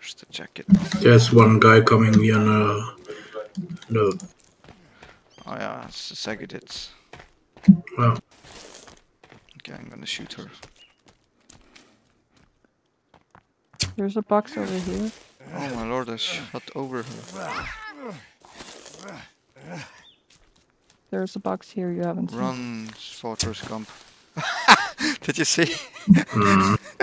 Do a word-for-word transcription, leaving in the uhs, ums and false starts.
There's the jacket. There's one guy coming here now. No. Oh yeah, it's the Sagitits. Wow. Okay, I'm gonna shoot her. There's a box over here. Oh my lord, I shot over her. There's a box here you haven't seen. Run, Fortress Gump. Did you see? Mm.